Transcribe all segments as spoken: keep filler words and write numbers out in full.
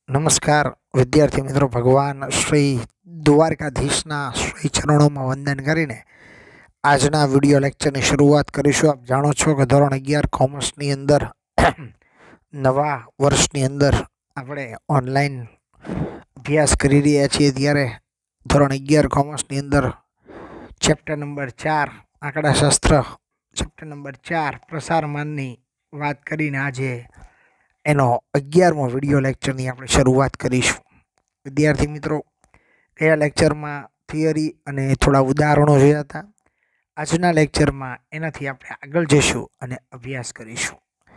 नमस्कार विद्यार्थी मित्रों, भगवान श्री द्वारकाधीशना श्री चरणों में वंदन करीने आजना विडियो लेक्चर की शुरुआत करीशुं। आप जाणो छो कि धोरण अगियार कॉमर्स नी अंदर नवा वर्ष नी अंदर आपणे ऑनलाइन अभ्यास करी रह्या छीए, त्यारे धोरण अगियार कॉमर्स नी अंदर चेप्टर नंबर चार आंकड़ाशास्त्र चेप्टर नंबर चार प्रसारमाननी वात करीने आजे एनो अगियारमो विडियो लेक्चर की आपणे शरूआत करीशुं। विद्यार्थी मित्रों, गया लेक्चर में थियरी अने थोड़ा उदाहरणों जोया था। आजना लेक्चर में एनाथी आपणे आगळ जईशुं अने अभ्यास करीशुं।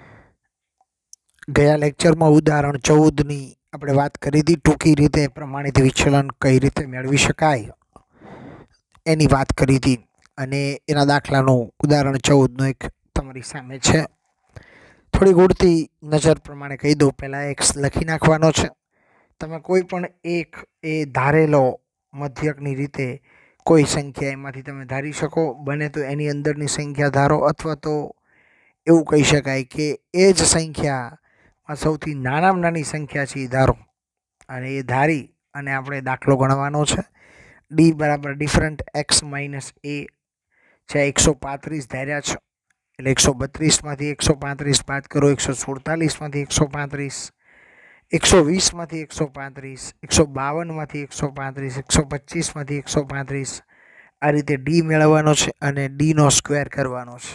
गया लेक्चर में उदाहरण चौदह नी आपणे वात करी थी। टूंकी रीते प्रमाणित विचलन कई रीते मेळवी शकाय एनी वात करी थी अने एना दाखलानुं उदाहरण चौदह नुं एक तमारी सामे छे। थोड़ी उड़ती नजर प्रमाणे कही दो। पहला एक्स लखी नाखवानो छे। तमे कोई पण एक ए धारेलो मध्यकनी रीते कोई संख्या एमांथी तमे धारी शको। बने तो एनी अंदरनी संख्या धारो, अथवा तो एवुं कही शकाय के ए ज संख्यामां सौथी नानामां नानी संख्या छे धारो अने ए धारी अने आपणे दाखलो गणवानो छे। डी बराबर डिफरंट एक्स माइनस ए छे एक सौ पैंतीस धार्या छे એટલે एक सौ बत्रीस मांथी एक सौ पैंतीस बाद करो, एक सौ सुड़तालीस मांथी एक सौ पैंतीस, एक सौ वीस मांथी एक सौ पैंतीस, एक सौ बावन मांथी एक सौ पैंतीस, एक सौ पच्चीस मांथी एक सौ पैंतीस। आ रीते डी मेळवવાનો छे अने डी नो स्क्वेर करवानो छे।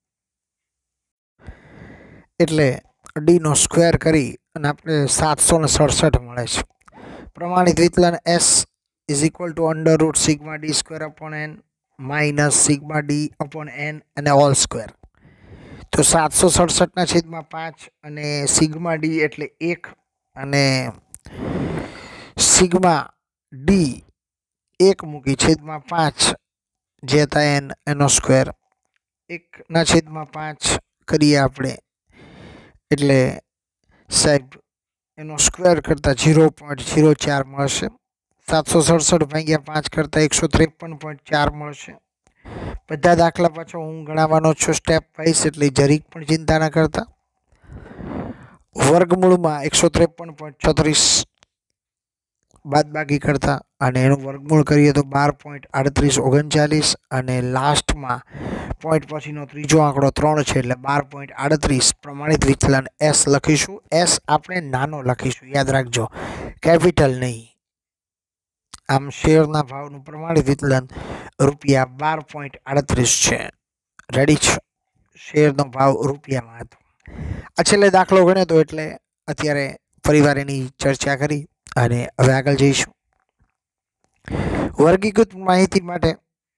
एटले डी नो स्क्वेर करी अने आपणे सात सौ सड़सठ मळे छे। प्रमाणित विचलन S is equal to under root sigma D square upon N minus sigma D upon N अने होल स्क्वेर। तो सात सौ सड़सठ ना छेद में पांच अने सिग्मा डी एटले एक अने सिग्मा डी एक मूकी छेद में पांच जे था एन एनो स्क्वेर एक ना छेद में पांच करिए आपणे एटले साहेब एनो स्क्वेर करता जीरो पॉइंट जीरो चार मळशे। सात सौ सड़सठ भाग्या पांच करता एक सौ त्रेपन पॉइंट चार मळशे। बधा दाखला पाछो हूँ गणावानो छुं स्टेप वाइज, एटले जरीक पण चिंता न करता। वर्गमूल में एक सौ त्रेपन पॉइंट छत्रीस बादबाकी करता अने एनु वर्गमूल करीए तो बार पॉइंट आड़तरीस ओगणचालीस अने लास्ट में पॉइंट पछीनो त्रीजो आंकड़ो त्रण छे एटले बार पॉइंट आड़तरीस। प्रमाणित विचलन एस लखीशुं। एस आपणे नानो लखीशुं, याद राखजो, केपिटल नहीं। आम शेरना भावनुं प्रमाणित विचलन रुपया बार पॉइंट आड़तरीस है। रेडी छे? शेरनो भाव रुपया में हतो। आ छेल्ले दाखलो गण्यो तो एटले अत्यारे फरीवार एनी चर्चा करी अने हवे आगळ जईशुं। वर्गीकृत माहिती माटे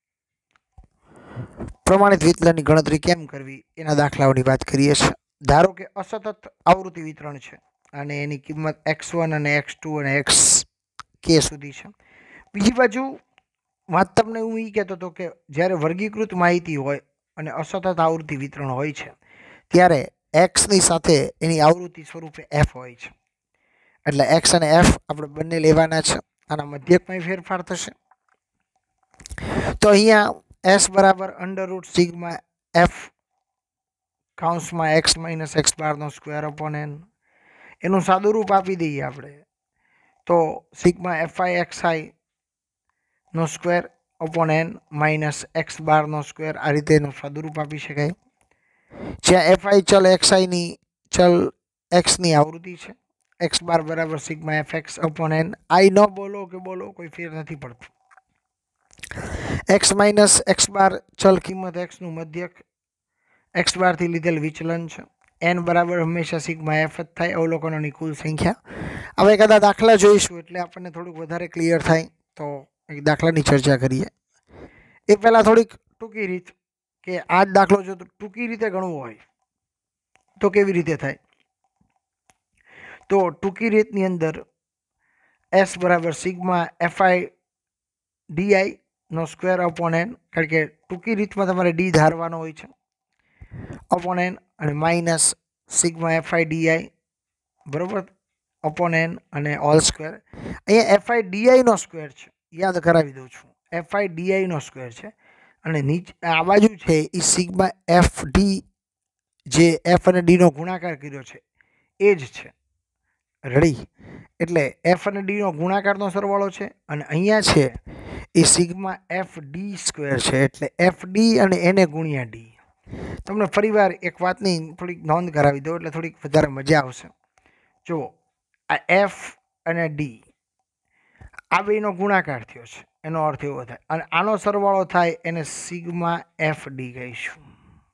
प्रमाणित विचलननी गणतरी केम करवी एना दाखलाओनी वात करीए छे। धारो के असतत आवृत्ति वितरण छे अने एनी किंमत एक्स वन अने एक्स टू अने एक्स के सुधी छे। बीजी बाजू વાત તમને હું એ કહેતો હતો કે જ્યારે વર્ગીકૃત માહિતી હોય અને અસતત આવૃત્તિ વિતરણ હોય છે ત્યારે એક્સની સાથે એની આવૃત્તિ સ્વરૂપે એફ હોય છે। એટલે એક્સ અને એફ આપણે બંને લેવાના છે। આના મધ્યકમાં ફેરફાર થશે તો અહીંયા એસ બરાબર અંડર રૂટ સિગ્મા એફ કાઉન્સમાં એક્સ માઇનસ એક્સ બારનો સ્ક્વેર અપોન એન એનું સાદું રૂપ આપી દઈએ આપણે તો sigma F I X I નો square upon N minus X bar नो स्क्वेर आ रीते सादुरूप आपी शकाय। ज्यां एफ आई चल एक्स आई नी चल एक्स नी आवृत्ति है। एक्स बार बराबर sigma F X upon N. आई न बोलो के बोलो कोई फेर नहीं पड़तो। एक्स माइनस एक्स बार चल किंमत एक्स नु मध्यक एक्स बार थी लीधेल विचलन है। एन बराबर हमेशा सिग्मा एफ ज थाय अवलोकनोनी कुल संख्या। हवे कदा दाखला जोईशुं एटले आपणे थोडुं वधारे क्लियर थाय तो एक दाखला की चर्चा करिए। ए पहला थोड़ी टूंकी रीत के आज दाखलो जो तो टूंकी रीते गणवो होय तो केवी रीते थाय तो टूंकी रीतनी अंदर एस बराबर sigma F I D I नो स्क्वेर अपॉन एन, कारण के टूंकी रीत में तमारे डी धारवानो होय छे अपॉन एन अने minus sigma F I D I बराबर अपॉन एन अने ऑल स्क्वेर। अहींया एफ आई डी आई नो स्क्वेर छे, याद करावी दઉં છું। एफ आई डी आई नो स्क्वेर है અને નીચે આ બાજુ છે એ સિગ્મા એફ ડી જે એફ અને ડી નો ગુણાકાર કર્યો છે એ જ છે। રેડી? એટલે એફ અને ડીનો ગુણાકારનો સરવાળો છે અને અહીંયા છે એ સિગ્મા એફ ડી સ્ક્વેર છે એટલે એફ ડી અને એને ગુણ્યા ડી. તમને ફરીવાર એક વાતની થોડીક નોંધ કરાવી દો એટલે થોડીક વધારે મજા આવશે. જુઓ, આ એફ અને ડી આ બેનો ગુણાકાર થયો છે, એનો અર્થ એવો થાય અને આનો સરવાળો થાય એને સિગ્મા એફ ડી કહીશું.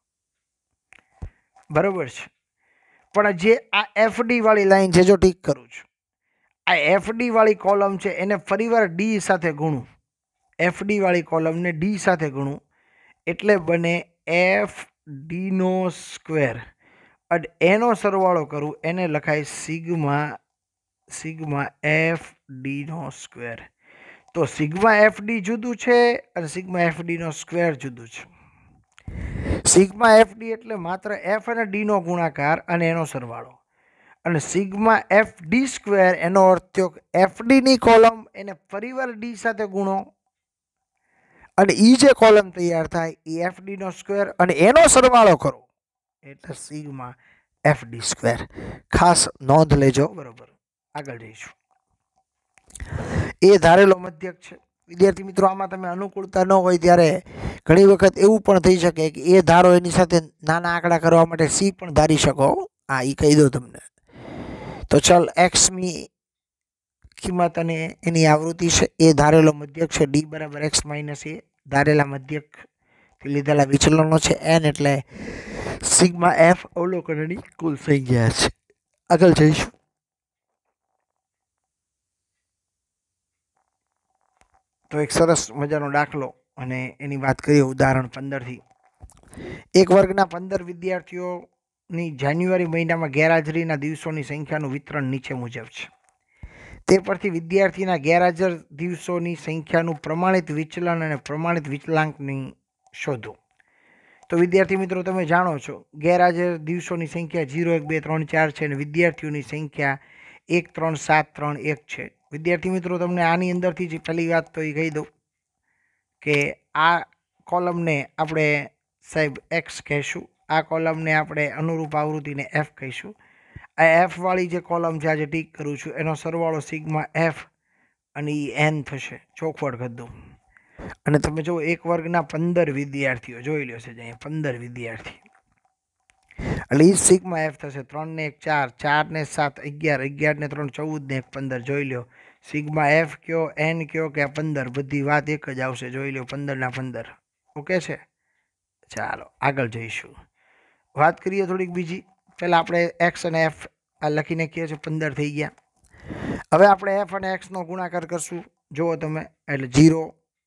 બરાબર છે. પણ જે આ એફ ડી વાળી લાઈન છે, જો ટીક કરું છું, આ એફ ડી વાળી કોલમ છે એને ફરીવાર ડી સાથે ગુણું, એફ ડી વાળી કોલમને ડી સાથે ગુણું એટલે બને એફ ડીનો સ્ક્વેર અને એનો સરવાળો કરું એને લખાય સિગ્મા સિગ્મા એફ ડીનો સ્ક્વેર. તો સિગ્મા એફ ડી જુદું છે અને સિગ્મા એફ ડીનો સ્ક્વેર જુદું છે. સિગ્મા એફ ડી એટલે માત્ર એફ અને ડીનો ગુણાકાર અને એનો સરવાળો, અને સિગ્મા એફ ડી સ્ક્વેર એનો અર્થ થયો એફ ડીની કોલમ એને ફરીવાર ડી સાથે ગુણો અને એ જે કોલમ તૈયાર થાય એ એફ ડીનો સ્ક્વેર અને એનો સરવાળો કરો એટલે સિગ્મા એફ ડી સ્ક્વેર. ખાસ નોંધ લેજો. બરોબર, આગળ જઈશું. એ ધારેલો મધ્યક છે. વિદ્યાર્થી મિત્રો, આમાં તમે અનુકૂળતા ન હોય ત્યારે ઘણી વખત એવું પણ થઈ શકે કે એ ધારો એની સાથે નાના આંકડા કરવા માટે સી પણ ધારી શકો. હા, એ કહી દો તમને. તો ચાલ, એક્સની કિંમત અને એની આવૃત્તિ છે એ ધારેલો મધ્યક છે. ડી બરાબર એક્સ માઇનસ એ ધારેલા મધ્યકથી લીધેલા વિચલનો છે. એન એટલે સિગ્મા એફ અવલોકનની કુલ સંખ્યા છે. આગળ જઈશું. તો એક સરસ મજાનો દાખલો અને એની વાત કરીએ ઉદાહરણ પંદરથી. એક વર્ગના પંદર વિદ્યાર્થીઓની જાન્યુઆરી મહિનામાં ગેરહાજરીના દિવસોની સંખ્યાનું વિતરણ નીચે મુજબ છે. તે પરથી વિદ્યાર્થીના ગેરહાજર દિવસોની સંખ્યાનું પ્રમાણિત વિચલન અને પ્રમાણિત વિચલાંકની શોધો. તો વિદ્યાર્થી મિત્રો, તમે જાણો છો ગેરહાજર દિવસોની સંખ્યા ઝીરો એક બે ત્રણ ચાર છે અને વિદ્યાર્થીઓની સંખ્યા એક ત્રણ સાત ત્રણ એક છે. વિદ્યાર્થી મિત્રો, તમને આની અંદરથી જ પહેલી વાત તો એ કહી દઉં કે આ કોલમને આપણે સાહેબ એક્સ કહીશું, આ કોલમને આપણે અનુરૂપ આવૃત્તિને એફ કહીશું. આ એફ વાળી જે કોલમ છે આજે ટીક કરું છું એનો સરવાળો સિગ્મા એફ અને એ એન થશે. ચોખવટ કરી દઉં. અને તમે જો એક વર્ગના પંદર વિદ્યાર્થીઓ જોઈ લો છે, અહીંયા પંદર વિદ્યાર્થી એટલે એ સિગ્મા એફ થશે. ત્રણ ને એક ચાર, ચાર ને સાત અગિયાર, અગિયાર ને ત્રણ ચૌદ ને એક પંદર. જોઈ લો સિગ્મા એફ કયો, એન કયો કે આ પંદર, બધી વાત એક જ આવશે. જોઈ લો પંદર ના પંદર. ઓકે છે. ચાલો આગળ જઈશું. વાત કરીએ થોડીક બીજી. પહેલાં આપણે એક્સ અને એફ આ લખી નાખીએ છીએ. પંદર થઈ ગયા. હવે આપણે એફ અને એક્સનો ગુણાકાર કરશું. જુઓ તમે, એટલે જીરો,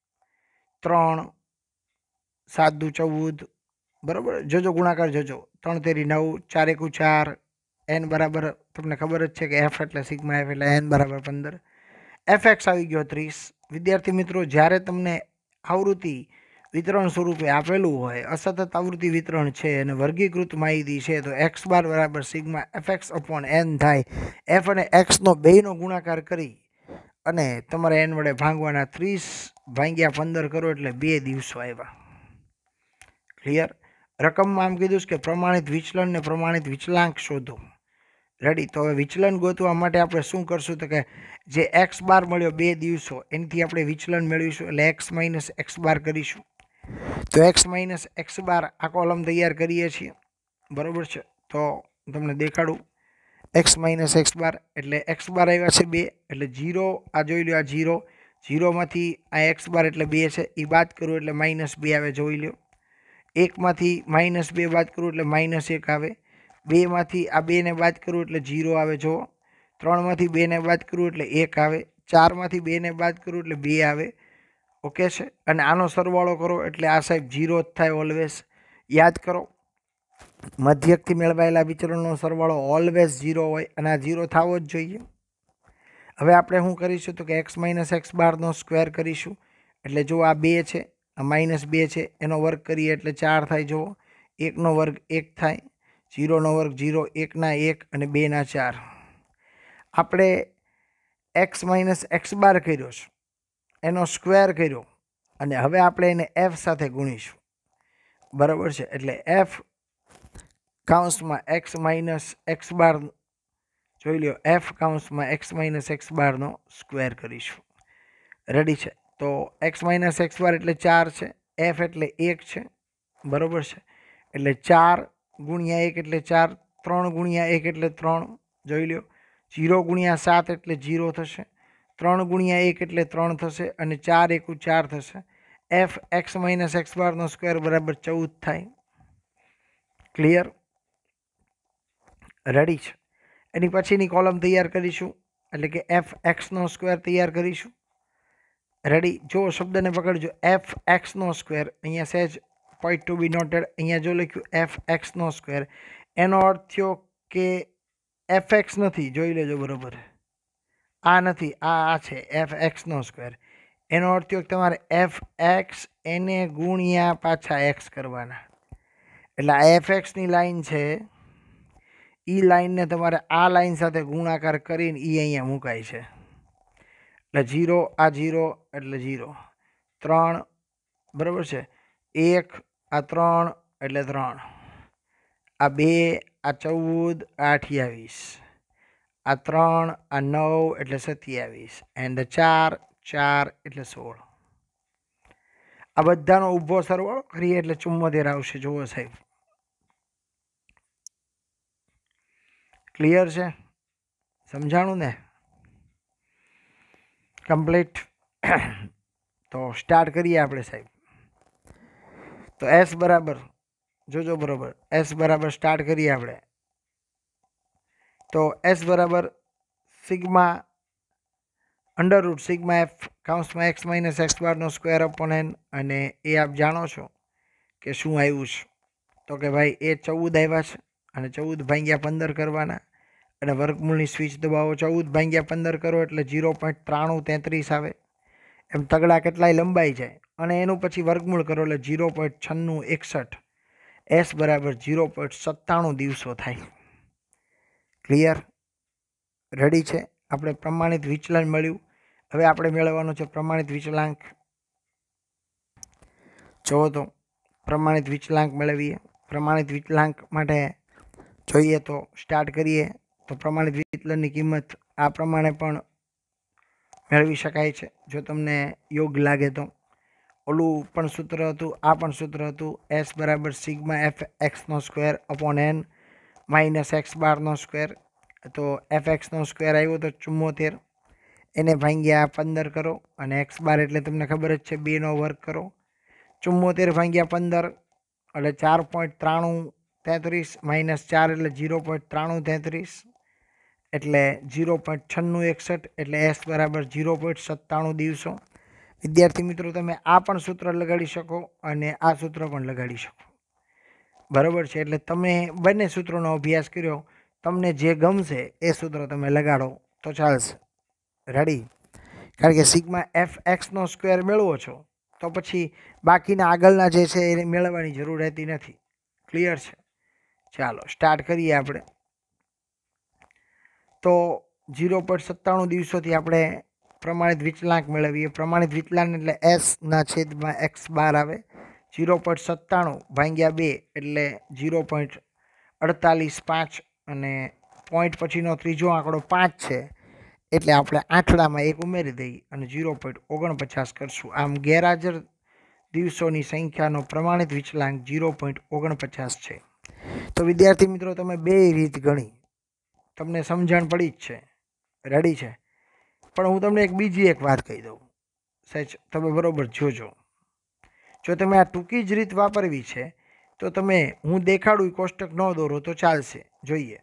ત્રણ, સાત દુ ચૌદ. બરાબર, જોજો ગુણાકાર જોજો. ત્રણ તેરી નવ, ચાર એકુ ચાર, એન બરાબર તમને ખબર જ છે કે એફ એટલે સિગ્મા એફ એટલે એન બરાબર પંદર. એફ એક્સ આવી ગયો ત્રીસ. વિદ્યાર્થી મિત્રો, જ્યારે તમને આવૃત્તિ વિતરણ સ્વરૂપે આપેલું હોય, અસતત આવૃત્તિ વિતરણ છે અને વર્ગીકૃત માહિતી છે, તો એક્સ બાર બરાબર sigma F X upon N થાય. એફ અને એક્સનો બેનો ગુણાકાર કરી અને તમારે એન વડે ભાંગવાના. ત્રીસ ભાંગ્યા પંદર કરો એટલે બે દિવસો આવ્યા. ક્લિયર? રકમમાં આમ કીધું કે પ્રમાણિત વિચલન ને પ્રમાણિત વિચલાંક શોધો. રેડી? તો હવે વિચલન ગોતવા માટે આપણે શું કરશું તો કે જે એક્સ બાર મળ્યો બે દિવસો એનાથી આપણે વિચલન મેળવીશું એટલે એક્સ માઇનસ એક્સ બાર કરીશું. તો એક્સ માઇનસ એક્સ બાર આ કોલમ તૈયાર કરીએ છીએ. બરાબર છે? તો તમને દેખાડું. એક્સ માઇનસ એક્સ બાર એટલે એક્સ બાર આવ્યા છે બે એટલે જીરો. આ જોઈ લો, આ જીરો. જીરોમાંથી આ એક્સ બાર એટલે બે છે એ બાદ કરું એટલે માઇનસ બે આવે. જોઈ લો. એકમાંથી માઇનસ બે બાદ કરું એટલે માઇનસ એક આવે. બેમાંથી આ બેને બાદ કરું એટલે જીરો આવે. જુઓ, ત્રણમાંથી બેને બાદ કરું એટલે એક આવે. ચારમાંથી બેને બાદ કરું એટલે બે આવે. ઓકે છે? અને આનો સરવાળો કરો એટલે આ સાહેબ જીરો જ થાય ઓલવેઝ. યાદ કરો, મધ્યકથી મેળવાયેલા વિચલનનો સરવાળો ઓલવેઝ જીરો હોય અને આ જીરો થવો જ જોઈએ. હવે આપણે શું કરીશું તો કે એક્સ માઇનસ એક્સ બારનો સ્ક્વેર કરીશું. એટલે જો આ બે છે, આ માઇનસ બે છે, એનો વર્ગ કરીએ એટલે ચાર થાય. જુઓ, એકનો વર્ગ એક થાય, જીરોનો વર્ગ જીરો, એકના એક અને બેના ચાર. આપણે એક્સ માઇનસ એક્સ બાર કર્યો છે, એનો સ્ક્વેર કર્યો અને હવે આપણે એને એફ સાથે ગુણીશું. બરાબર છે? એટલે એફ કાઉન્સમાં એક્સ માઇનસ એક્સ બાર જોઈ લો એફ કાઉન્સમાં એક્સ માઇનસ એક્સ બારનો સ્ક્વેર કરીશું. રેડી છે? તો એક્સ માઇનસ એક્સ બાર એટલે ચાર છે, એફ એટલે એક છે, બરાબર છે? એટલે ચાર ગુણ્યા એક એટલે ચાર, ત્રણ ગુણ્યા એક એટલે ત્રણ. જોઈ લો જીરો ગુણ્યા સાત એટલે જીરો થશે, ત્રણ ગુણ્યા એક એટલે ત્રણ થશે અને ચાર એકુ ચાર થશે. એફ એક્સ માઇનસ એક્સ બારનો સ્ક્વેર બરાબર ચૌદ થાય. ક્લિયર? રેડી છે? એની પછીની કોલમ તૈયાર કરીશું એટલે કે એફ એક્સનો સ્ક્વેર તૈયાર કરીશું. રેડી? જો શબ્દને પકડજો, એફ એક્સનો સ્ક્વેર, અહીંયા સહેજ પોઈન્ટ ટુ બી નોટેડ, અહીંયા જો લખ્યું એફ એક્સનો સ્ક્વેર, એનો અર્થ થયો કે એફ એક્સ નથી. જોઈ લેજો બરોબર, આ નથી, આ આ છે એફ એક્સનો સ્ક્વેર. એનો અર્થ થયો કે તમારે એફ એક્સ એને ગુણ્યા પાછા એક્સ કરવાના. એટલે આ એફ એક્સની લાઈન છે, એ લાઈનને તમારે આ લાઈન સાથે ગુણાકાર કરીને એ અહીંયા મુકાય છે. એટલે જીરો, આ જીરો એટલે જીરો, ત્રણ, બરાબર છે, એક, આ ત્રણ એટલે ત્રણ, આ બે, આ ચૌદ, આ અઠ્યાવીસ, આ ત્રણ, આ નવ એટલે સત્યાવીસ, એન્ડ ચાર, ચાર એટલે સોળ. આ બધાનો ઊભો સરવાળો કરીએ એટલે ચુમ્મોતેર આવશે. જુઓ સાહેબ, ક્લિયર છે? સમજાણું ને? કમ્પ્લીટ? તો સ્ટાર્ટ કરીએ આપણે સાહેબ. તો એસ બરાબર, જોજો બરોબર, એસ બરાબર સ્ટાર્ટ કરીએ આપણે. તો એસ બરાબર sigma under root sigma F કાઉન્સમાં એક્સ માઇનસ એક્સ બારનો સ્ક્વેર અપોન એન. અને એ આપ જાણો છો કે શું આવ્યું છે? તો કે ભાઈ એ ચૌદ આવ્યા છે અને ચૌદ ભાગ્યા પંદર કરવાના અને વર્ગમૂળની સ્વિચ દબાવો. ચૌદ ભાગ્યા પંદર કરો એટલે ઝીરો પોઈન્ટ ત્રાણું તેત્રીસ આવે. એમ તગડા કેટલાય લંબાઈ જાય અને એનું પછી વર્ગમૂળ કરો એટલે ઝીરો પોઈન્ટ છન્નું એકસઠ. એસ બરાબર ઝીરો પોઈન્ટ સત્તાણું દિવસો થાય. ક્લિયર? રેડી છે? આપણે પ્રમાણિત વિચલન મળ્યું. હવે આપણે મેળવવાનું છે પ્રમાણિત વિચલાંક. જુઓ તો પ્રમાણિત વિચલાંક મેળવીએ. પ્રમાણિત વિચલાંક માટે જોઈએ તો સ્ટાર્ટ કરીએ. તો પ્રમાણિત વિચલનની કિંમત આ પ્રમાણે પણ મેળવી શકાય છે જો તમને યોગ્ય લાગે તો. ઓલું પણ સૂત્ર હતું, આ પણ સૂત્ર હતું. એસ બરાબર સિગ્મા એફ એક્સનો square upon N minus X બારનો સ્ક્વેર. તો એફ એક્સનો સ્ક્વેર આવ્યો તો ચુમ્મોતેર, એને ભાગ્યા પંદર કરો અને એક્સ બાર એટલે તમને ખબર જ છે બેનો વર્ગ કરો. ચુમ્મોતેર ભાગ્યા પંદર એટલે ચાર પોઈન્ટ ત્રાણું તેત્રીસ માઇનસ ચાર એટલે ઝીરો પોઈન્ટ ત્રાણું તેત્રીસ એટલે ઝીરો પોઈન્ટ છન્નું એકસઠ એટલે એસ બરાબર ઝીરો પોઈન્ટ સત્તાણું દિવસો. વિદ્યાર્થી મિત્રો, તમે આ પણ સૂત્ર લગાડી શકો અને આ સૂત્ર પણ લગાડી શકો. બરાબર છે? એટલે તમે બંને સૂત્રોનો અભ્યાસ કર્યો, તમને જે ગમશે એ સૂત્ર તમે લગાડો તો ચાલશે. રેડી? કારણ કે સિગ્મા એફ એક્સનો સ્ક્વેર મેળવો છો તો પછી બાકીના આગળના જે છે એને મેળવવાની જરૂર રહેતી નથી. ક્લિયર છે? ચાલો સ્ટાર્ટ કરીએ આપણે. તો ઝીરો પોઈન્ટ સત્તાણું દિવસોથી આપણે પ્રમાણિત વિચલાંક મેળવીએ. પ્રમાણિત વિચલાંક એટલે એસના છેદમાં એક્સ બાર આવે. ઝીરો પોઈન્ટ સત્તાણું ભાગ્યા બે એટલે ઝીરો પોઈન્ટ અડતાલીસ પાંચ અને પોઈન્ટ પછીનો ત્રીજો આંકડો પાંચ છે એટલે આપણે આંકડામાં એક ઉમેરી દઈએ અને ઝીરો પોઈન્ટ ઓગણપચાસ કરશું. આમ ગેરહાજર દિવસોની સંખ્યાનો પ્રમાણિત વિચલાંક ઝીરો પોઈન્ટ ઓગણપચાસ છે. તો વિદ્યાર્થી મિત્રો, તમે બે રીત ગણી, તમને સમજણ પડી જ છે. રેડી છે? પણ હું તમને એક બીજી એક વાત કહી દઉં સચ, તમે બરાબર જોજો. જો તમે આ ટૂંકી જ રીત વાપરવી છે તો તમે હું દેખાડું કોષ્ટક ન દોરો તો ચાલશે. જોઈએ,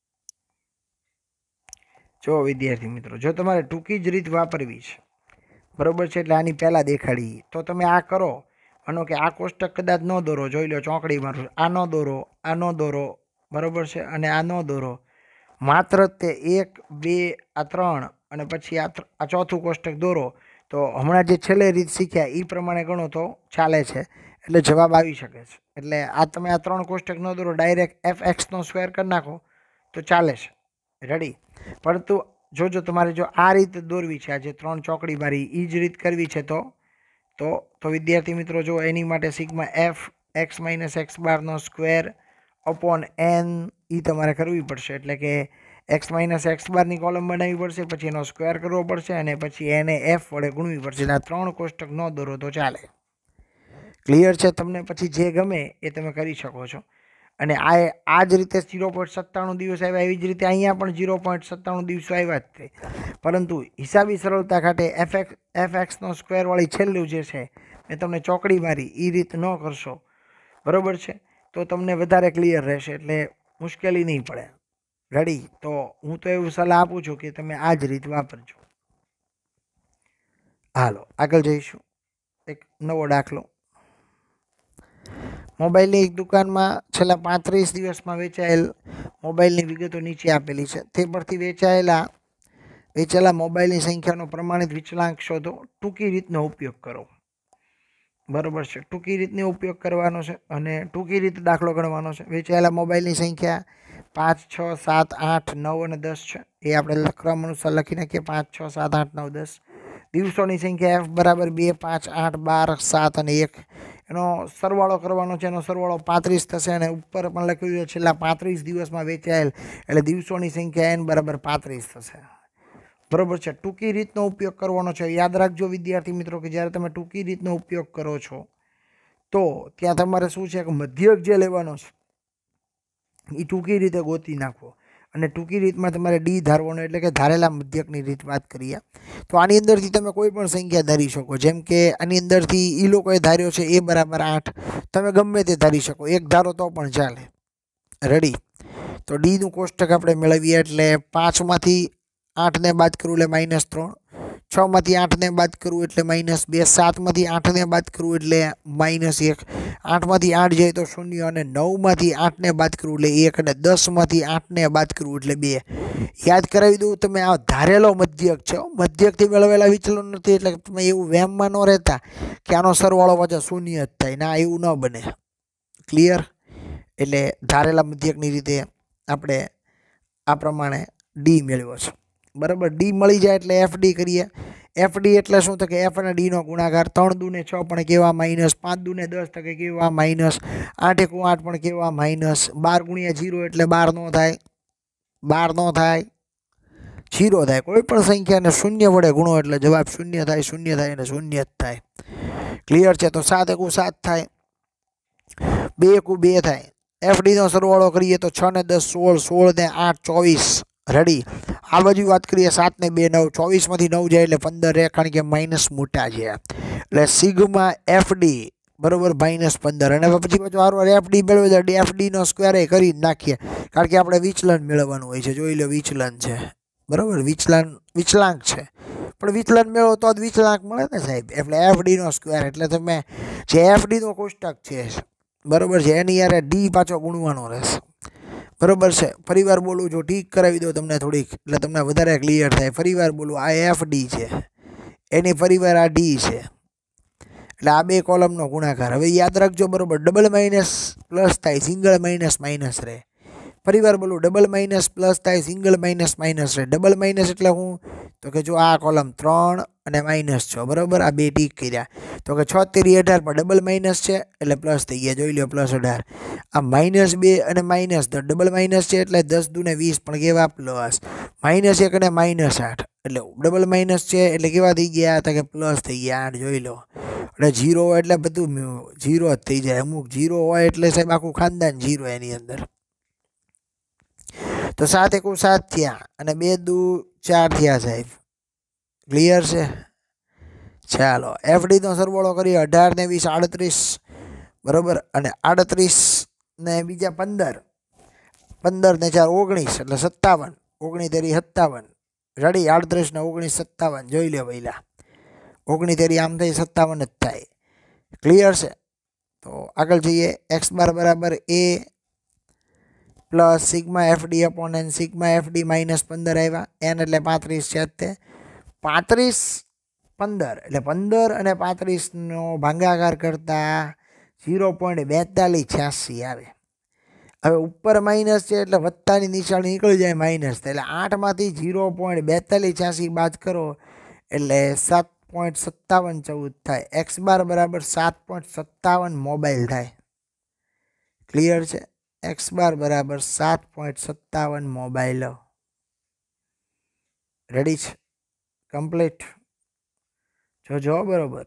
જો વિદ્યાર્થી મિત્રો, જો તમારે ટૂંકી જ રીત વાપરવી છે, બરાબર છે, એટલે આની પહેલાં દેખાડી તો તમે આ કરો. આનો કે આ કોષ્ટક કદાચ ન દોરો, જોઈ લો ચોકડી મારું, આ ન દોરો, આ ન દોરો, બરાબર છે, અને આ ન દોરો, માત્ર તે એક, બે, આ ત્રણ અને પછી આ આ ચોથું કોષ્ટક દોરો. તો હમણાં જે છેલ્લે રીત શીખ્યા એ પ્રમાણે ગણો તો ચાલે છે, એટલે જવાબ આવી શકે છે. એટલે આ તમે આ ત્રણ કોષ્ટક ન દોરો, ડાયરેક્ટ એફ એક્સનો સ્ક્વેર કરી નાખો તો ચાલે છે. રેડી? પરંતુ જોજો તમારે જો આ રીત દોરવી છે, આ જે ત્રણ ચોકડી મારી એ જ રીત કરવી છે તો તો તો વિદ્યાર્થી મિત્રો, જો એની માટે sigma F X minus X બારનો સ્ક્વેર અપોન એન એ તમારે કરવી પડશે. એટલે કે એક્સ માઇનસ એક્સ બારની કોલમ બનાવવી પડશે, પછી એનો સ્ક્વેર કરવો પડશે અને પછી એને એફ વડે ગુણવી પડશે. આ ત્રણ કોષ્ટક ન દોરો તો ચાલે. ક્લિયર છે? તમને પછી જે ગમે એ તમે કરી શકો છો. અને આ આ જ રીતે ઝીરો પોઈન્ટ સત્તાણું દિવસ આવ્યા, એવી જ રીતે અહીંયા પણ ઝીરો પોઈન્ટ સત્તાણું દિવસો આવ્યા જ છે. પરંતુ હિસાબી સરળતા ખાતે એફ એક્સ એફ એક્સનો સ્ક્વેરવાળી છેલ્લું જે છે મેં તમને ચોકડી મારી એ રીત ન કરશો, બરાબર છે, તો તમને વધારે ક્લિયર રહેશે, એટલે મુશ્કેલી નહીં પડે. રેડી? તો હું તો એવું સલાહ આપું છું કે તમે આ જ રીત વાપરજો. હાલો આગળ જઈશું. એક નવો દાખલો. મોબાઈલની એક દુકાનમાં છેલ્લા પાંત્રીસ દિવસમાં વેચાયેલ મોબાઈલની વિગતો નીચે આપેલી છે. તે પરથી વેચાયેલા વેચાયેલા મોબાઈલની સંખ્યાનો પ્રમાણિત વિચલાંક શોધો. ટૂંકી રીતનો ઉપયોગ કરો. બરાબર છે? ટૂંકી રીતનો ઉપયોગ કરવાનો છે અને ટૂંકી રીતે દાખલો ગણવાનો છે. વેચાયેલા મોબાઈલની સંખ્યા પાંચ છ સાત આઠ નવ અને દસ છે. એ આપણે ક્રમ અનુસાર લખી નાખીએ. પાંચ છ સાત આઠ નવ દસ. દિવસોની સંખ્યા એફ બરાબર બે પાંચ આઠ બાર સાત અને એક. એનો સરવાળો કરવાનો છે. એનો સરવાળો પાંત્રીસ થશે અને ઉપર પણ લખ્યું છે છેલ્લા પાંત્રીસ દિવસમાં વેચાયેલ, એટલે દિવસોની સંખ્યા એન બરાબર પાંત્રીસ થશે. બરાબર છે? ટૂંકી રીતનો ઉપયોગ કરવાનો છે. યાદ રાખજો વિદ્યાર્થી મિત્રો કે જ્યારે તમે ટૂંકી રીતનો ઉપયોગ કરો છો તો ત્યાં તમારે શું છે કે મધ્યક જે લેવાનો છે એ ટૂંકી રીતે ગોતી નાખવો. અને ટૂંકી રીતમાં તમારે ડી ધારવાનો, એટલે કે ધારેલા મધ્યકની રીત વાત કરીએ તો આની અંદરથી તમે કોઈ પણ સંખ્યા ધારી શકો. જેમ કે આની અંદરથી એ લોકોએ ધાર્યો છે એ બરાબર આઠ, તમે ગમે તે ધારી શકો. એક ધારો તો પણ ચાલે. રેડી? તો ડીનું કોષ્ટક આપણે મેળવીએ એટલે પાંચમાંથી આઠને બાદ કરવું એટલે માઇનસ ત્રણ, છમાંથી આઠને બાદ કરવું એટલે માઇનસ બે, સાતમાંથી આઠને બાદ કરવું એટલે માઇનસ એક, આઠમાંથી આઠ જાય તો શૂન્ય અને નવમાંથી આઠને બાદ કરવું એટલે એક અને દસમાંથી આઠને બાદ કરવું એટલે બે. યાદ કરાવી દઉં, તમે આ ધારેલો મધ્યક છે, મધ્યકથી મેળવેલા વિચલન નથી, એટલે તમે એવું વહેમમાં ન રહેતા કે આનો સરવાળો પાછો શૂન્ય જ થાય. ના, એવું ન બને. ક્લિયર? એટલે ધારેલા મધ્યકની રીતે આપણે આ પ્રમાણે ડી મેળવ્યો છે. બરાબર? ડી મળી જાય એટલે એફ ડી કરીએ. એફ ડી એટલે શું? તો કે એફ અને ડીનો ગુણાકાર. ત્રણ દૂને છ પણ કેવા માઇનસ, પાંચ દૂને દસ તો કે કેવા માઇનસ, આઠ એકુ આઠ પણ કેવા માઇનસ, બાર ગુણ્યા જીરો એટલે બાર નો થાય, બાર નો થાય, જીરો થાય. કોઈ પણ સંખ્યાને શૂન્ય વડે ગુણો એટલે જવાબ શૂન્ય થાય, શૂન્ય થાય અને શૂન્ય જ થાય. ક્લિયર છે? તો સાત એકુ સાત થાય, બે એકુ બે થાય. એફ ડીનો સરવાળો કરીએ તો છ ને દસ સોળ, સોળ ને આઠ ચોવીસ. રેડી? આ બાજુ વાત કરીએ સાત ને બે નવ, ચોવીસમાંથી નવ જાય એટલે પંદર રહે, કારણ કે માઇનસ મોટા છે. એટલે સિગ્મા એફ ડી બરાબર માઇનસ પંદર. અને પછી પાછું હારું એફ ડી મેળવે તો એફ ડીનો સ્ક્વેર એ કરી નાખીએ, કારણ કે આપણે વિચલન મેળવવાનું હોય છે. જોઈ લો, વિચલન છે. બરાબર? વિચલન વિચલાંક છે, પણ વિચલન મેળવો તો જ વિચલાંક મળે ને સાહેબ. એટલે એફ ડીનો સ્ક્વેર એટલે તમે જે એફ ડીનો કોષ્ટક છે બરાબર છે એની યારે ડી પાછો ગુણવાનો રહેશે. બરાબર છે? ફરીવાર બોલું, જો ઠીક કરાવી દો તમને થોડીક, એટલે તમને વધારે ક્લિયર થાય. ફરીવાર બોલું, આ એફ ડી છે, એની ફરીવાર આ ડી છે, એટલે આ બે કોલમનો ગુણાકાર. હવે યાદ રાખજો, બરાબર, ડબલ માઇનસ પ્લસ થાય, સિંગલ માઇનસ માઇનસ રહે. ફરીવાર બોલું, ડબલ માઇનસ પ્લસ થાય, સિંગલ માઇનસ માઇનસ રહે. ડબલ માઇનસ એટલે હું? તો કે જો આ કોલમ ત્રણ અને માઇનસ છ, બરાબર, આ બે ટીક કર્યા તો કે છ તેરી અઢાર પર ડબલ માઇનસ છે એટલે પ્લસ થઈ ગયા. જોઈ લો, પ્લસ અઢાર. આ માઇનસ બે અને માઇનસ દસ, ડબલ માઇનસ છે એટલે દસ દૂને વીસ પણ કેવા પ્લસ, માઇનસ એક અને માઇનસ આઠ એટલે ડબલ માઇનસ છે એટલે કેવા થઈ ગયા તો કે પ્લસ થઈ ગયા આઠ. જોઈ લો, એટલે જીરો એટલે બધું જીરો જ થઈ જાય. અમુક જીરો હોય એટલે સાહેબ આખું ખાનદાન જીરો એની અંદર. તો સાત એકુ સાત થયા અને બે દુ ચાર થયા સાહેબ. ક્લિયર છે? ચાલો એફ ડી નો સરવાળો કરીએ. અઢાર ને વીસ આડત્રીસ, બરાબર, અને આડત્રીસ ને બીજા પંદર, પંદર ને ચાર ઓગણીસ એટલે સત્તાવન, ઓગણીસ તેરી સત્તાવન. રેડી? આડત્રીસ ને ઓગણીસ સત્તાવન. જોઈ લે પહેલા, ઓગણીસ તેરી આમ થઈ સત્તાવન જ થાય. ક્લિયર છે? તો આગળ જઈએ. એક્સ બાર બરાબર A plus sigma F d upon N, sigma F d minus પંદર આવ્યા. એન એટલે પાંત્રીસ છે તે. પાંત્રીસ પંદર એટલે પંદર અને પાંત્રીસનો ભાગાકાર કરતા ઝીરો પોઈન્ટ બેતાલીસ છ્યાસી આવે. હવે ઉપર માઇનસ છે એટલે વત્તાની નિશાની નીકળી જાય માઇનસ, એટલે આઠમાંથી ઝીરો પોઈન્ટ બેતાલીસ છ્યાસી બાદ કરો એટલે સાત પોઈન્ટ સત્તાવન ચૌદ થાય. એક્સ બાર બરાબર સાત પોઈન્ટ સત્તાવન મોબાઈલ થાય. ક્લિયર છે? એક્સ બાર બરાબર સાત પોઈન્ટ સત્તાવન મોબાઈલ. રેડી છે? કમ્પ્લીટ જોજો બરોબર.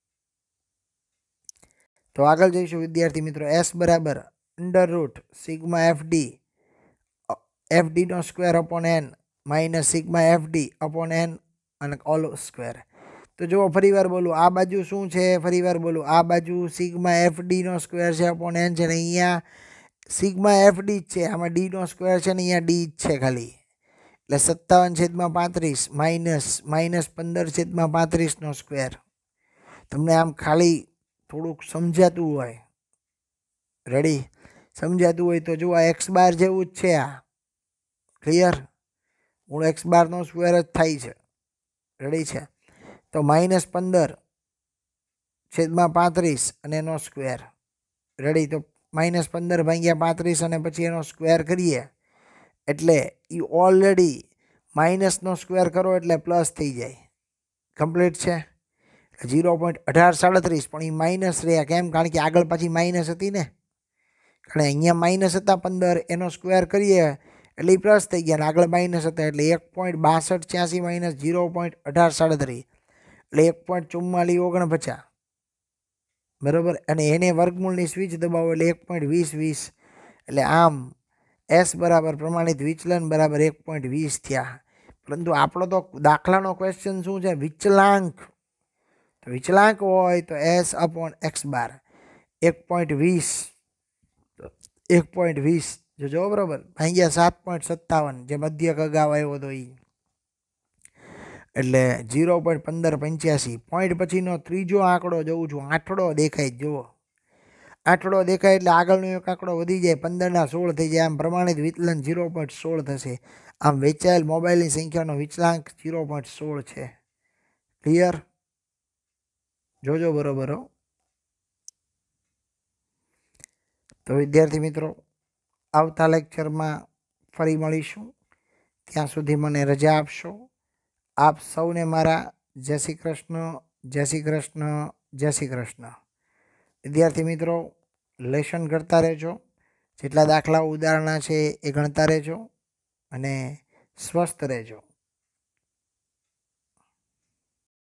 તો આગળ જઈશું વિદ્યાર્થી મિત્રો. એસ બરાબર under root sigma F d f d નો square upon N minus sigma F d upon N અને ઓલ સ્ક્વેર. તો જુઓ ફરી વાર બોલું, આ બાજુ શું છે? ફરી વાર બોલું, આ બાજુ સિગ્મા એફ ડી નો સ્ક્વેર છે અપોન એન છે ને અહીંયા સિગ્મા એફ ડી જ છે. આમાં ડી નો સ્ક્વેર છે ને અહીંયા ડી જ છે ખાલી. એટલે સત્તાવન છેદમાં પાંત્રીસ માઇનસ માઇનસ પંદર છેદમાં પાંત્રીસ નો સ્ક્વેર. તમને આમ ખાલી થોડુંક સમજાતું હોય, રેડી સમજાતું હોય તો જુઓ એક્સ બાર જેવું જ છે. આ ક્લિયર? મૂળ એક્સ બારનો સ્ક્વેર જ થાય છે. રેડી છે? તો માઇનસ પંદર છેદમાં પાંત્રીસ અને એનો સ્ક્વેર. રેડી? તો માઇનસ પંદર ભાગ્યા પાંત્રીસ અને પછી એનો સ્ક્વેર કરીએ એટલે એ ઓલરેડી માઇનસનો સ્ક્વેર કરો એટલે પ્લસ થઈ જાય. કમ્પ્લીટ છે? ઝીરો પોઈન્ટ અઢાર સાડત્રીસ પણ એ માઇનસ રહ્યા. કેમ? કારણ કે આગળ પાછી માઇનસ હતી ને. કારણ અહીંયા માઇનસ હતા પંદર, એનો સ્ક્વેર કરીએ એટલે એ પ્લસ થઈ ગયા. આગળ માઇનસ હતા એટલે એક પોઈન્ટ બાસઠ છ્યાસી માઇનસ ઝીરો પોઈન્ટ અઢાર સાડત્રીસ એટલે એક પોઈન્ટ ચુમ્માલીસ ઓગણપચાસ. બરાબર? અને એને વર્ગમૂળની સ્વિચ દબાવો એટલે એક પોઈન્ટ વીસ વીસ. એટલે આમ એસ બરાબર પ્રમાણિત વિચલન બરાબર એક પોઈન્ટ વીસ થયા. પરંતુ આપણો તો દાખલાનો ક્વેશ્ચન શું છે? વિચલાંક. તો વિચલાંક હોય તો એસ અપોન એક્સ બાર એક પોઈન્ટ વીસ એક પોઈન્ટ વીસ જોજો બરાબર ભાગ્યા સાત પોઈન્ટ સત્તાવન જે મધ્યક અગાઉ આવ્યો હતો એ. એટલે ઝીરો પોઈન્ટ પંદર પંચ્યાસી. પોઈન્ટ પછીનો ત્રીજો આંકડો જોઉં છું, આઠડો દેખાય. જુઓ આઠડો દેખાય એટલે આગળનો એક આંકડો વધી જાય, પંદરના સોળ થઈ જાય. આમ પ્રમાણિત વિચલન ઝીરો પોઈન્ટ સોળ થશે. આમ વેચાયેલ મોબાઈલની સંખ્યાનો વિચલાંક ઝીરો પોઈન્ટ સોળ છે. ક્લિયર? જોજો બરોબર હો. તો વિદ્યાર્થી મિત્રો આવતા લેક્ચરમાં ફરી મળીશું. ત્યાં સુધી મને રજા આપશો. આપ સૌને મારા જય શ્રી કૃષ્ણ, જય શ્રી કૃષ્ણ, જય શ્રી કૃષ્ણ. વિદ્યાર્થી મિત્રો લેસન કરતા રહેજો. જેટલા દાખલાઓ ઉદાહરણના છે એ ગણતા રહેજો અને સ્વસ્થ રહેજો.